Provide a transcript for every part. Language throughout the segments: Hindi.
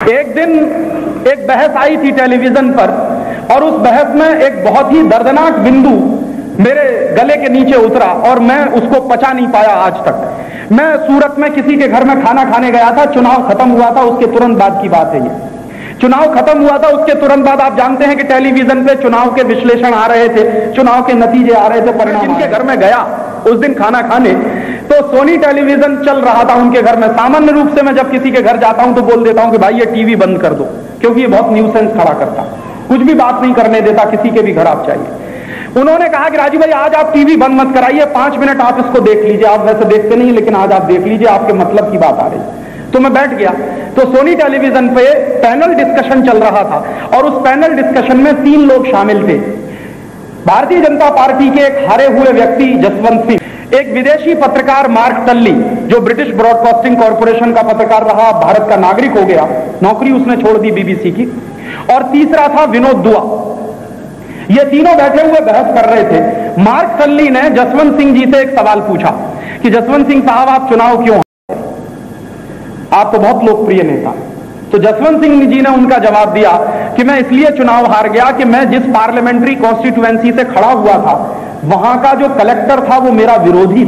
एक दिन एक बहस आई थी टेलीविजन पर और उस बहस में एक बहुत ही दर्दनाक बिंदु मेरे गले के नीचे उतरा और मैं उसको पचा नहीं पाया आज तक। मैं सूरत में किसी के घर में खाना खाने गया था, चुनाव खत्म हुआ था, उसके तुरंत बाद की बात है ये। चुनाव खत्म हुआ था, उसके तुरंत बाद आप जानते हैं कि टेलीविजन पे चुनाव के विश्लेषण आ रहे थे, चुनाव के नतीजे आ रहे थे, परिणाम। जिनके घर में गया उस दिन खाना खाने तो सोनी टेलीविजन चल रहा था उनके घर में। सामान्य रूप से मैं जब किसी के घर जाता हूं तो बोल देता हूं कि भाई ये टीवी बंद कर दो, क्योंकि ये बहुत न्यूसेंस खड़ा करता, कुछ भी बात नहीं करने देता, किसी के भी घर आप चाहिए। उन्होंने कहा कि राजू भाई आज आप टीवी बंद मत कराइए, 5 मिनट आप इसको देख लीजिए, आप वैसे देखते नहीं लेकिन आज आप देख लीजिए, आपके मतलब की बात आ रही। तो मैं बैठ गया तो सोनी टेलीविजन पे पैनल डिस्कशन चल रहा था और उस पैनल डिस्कशन में 3 लोग शामिल थे। भारतीय जनता पार्टी के एक हारे हुए व्यक्ति जसवंत सिंह, एक विदेशी पत्रकार मार्क टल्ली जो ब्रिटिश ब्रॉडकास्टिंग कॉर्पोरेशन का पत्रकार रहा, भारत का नागरिक हो गया, नौकरी उसने छोड़ दी बीबीसी की, और तीसरा था विनोद दुआ। ये तीनों बैठे हुए बहस कर रहे थे। मार्क टल्ली ने जसवंत सिंह जी से एक सवाल पूछा कि जसवंत सिंह साहब आप चुनाव क्यों, आप तो बहुत लोकप्रिय नेता। तो जसवंत सिंह जी ने उनका जवाब दिया कि मैं इसलिए चुनाव हार गया कि मैं जिस पार्लियामेंट्री कॉन्स्टिट्यूएंसी से खड़ा हुआ था वहां का जो कलेक्टर था वो मेरा विरोधी,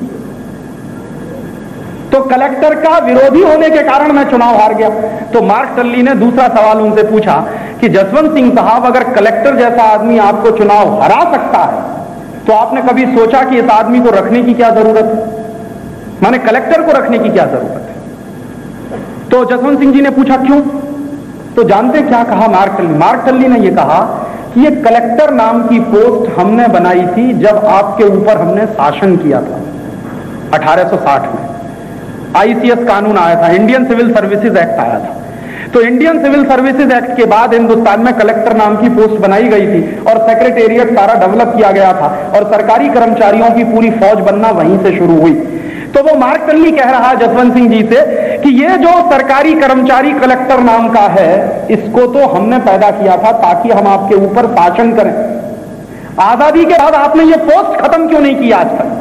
तो कलेक्टर का विरोधी होने के कारण मैं चुनाव हार गया। तो मार्क टल्ली ने दूसरा सवाल उनसे पूछा कि जसवंत सिंह साहब अगर कलेक्टर जैसा आदमी आपको चुनाव हरा सकता है तो आपने कभी सोचा कि इस आदमी को रखने की क्या जरूरत है, माने कलेक्टर को रखने की क्या जरूरत है। तो जसवंत सिंह जी ने पूछा क्यों, तो जानते क्या कहा मार्क टल्ली ने यह कहा कि ये कलेक्टर नाम की पोस्ट हमने बनाई थी जब आपके ऊपर हमने शासन किया था 1860 में। आईसीएस कानून आया था, इंडियन सिविल सर्विसेज एक्ट आया था। तो इंडियन सिविल सर्विसेज एक्ट के बाद हिंदुस्तान में कलेक्टर नाम की पोस्ट बनाई गई थी और सेक्रेटेरिएट सारा डेवलप किया गया था और सरकारी कर्मचारियों की पूरी फौज बनना वहीं से शुरू हुई। तो वो मार्क टल्ली कह रहा है जसवंत सिंह जी से कि ये जो सरकारी कर्मचारी कलेक्टर नाम का है इसको तो हमने पैदा किया था ताकि हम आपके ऊपर शासन करें। आजादी के बाद आपने ये पोस्ट खत्म क्यों नहीं की आज तक?